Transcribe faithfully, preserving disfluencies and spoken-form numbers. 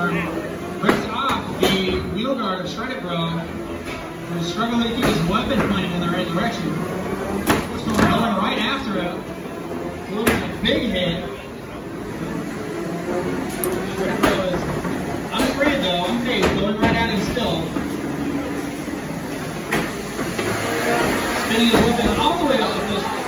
Protostorm rips off the wheel guard of ShredditBro, who's struggling to keep his weapon pointing in the right direction. Protostorm going right after it. A little bit of a big hit. ShredditBro is unafraid though, unfazed, going right at him still. Spinning his weapon all the way up with this.